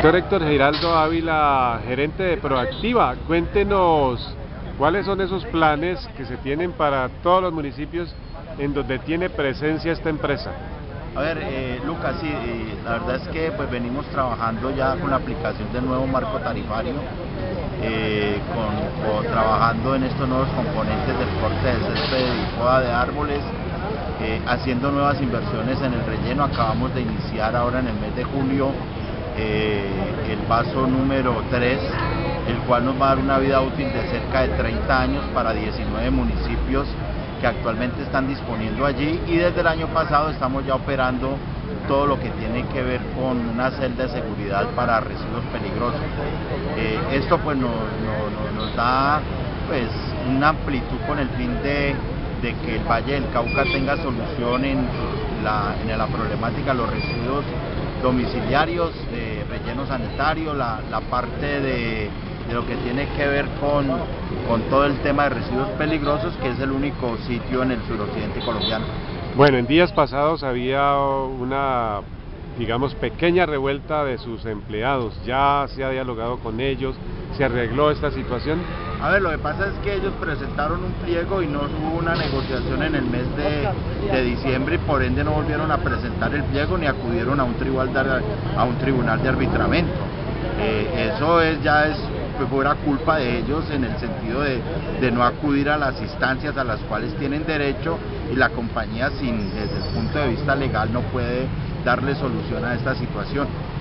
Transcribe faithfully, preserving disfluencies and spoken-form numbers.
Doctor Héctor Giraldo Ávila, gerente de Proactiva, cuéntenos cuáles son esos planes que se tienen para todos los municipios en donde tiene presencia esta empresa. A ver, eh, Lucas, sí, eh, la verdad es que pues venimos trabajando ya con la aplicación del nuevo marco tarifario, eh, con, o trabajando en estos nuevos componentes del corte de césped y poda de árboles, eh, haciendo nuevas inversiones en el relleno. Acabamos de iniciar ahora en el mes de julio eh, el paso número tres, el cual nos va a dar una vida útil de cerca de treinta años para diecinueve municipios que actualmente están disponiendo allí, y desde el año pasado estamos ya operando todo lo que tiene que ver con una celda de seguridad para residuos peligrosos. Eh, esto pues nos, nos, nos da pues una amplitud con el fin de, de que el Valle del Cauca tenga solución en la, en la problemática de los residuos domiciliarios, de relleno sanitario, la, la parte de de lo que tiene que ver con, con todo el tema de residuos peligrosos, que es el único sitio en el suroccidente colombiano. Bueno, en días pasados había una, digamos, pequeña revuelta de sus empleados. ¿Ya se ha dialogado con ellos? ¿Se arregló esta situación? A ver, lo que pasa es que ellos presentaron un pliego y no hubo una negociación en el mes de, de diciembre, y por ende no volvieron a presentar el pliego ni acudieron a un tribunal de, a un tribunal de arbitramiento. Eh, eso es ya es fuera culpa de ellos, en el sentido de, de no acudir a las instancias a las cuales tienen derecho, y la compañía sin, desde el punto de vista legal, no puede darle solución a esta situación.